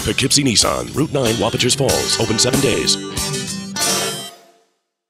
Poughkeepsie Nissan, Route 9, Wapacheers Falls. Open 7 days.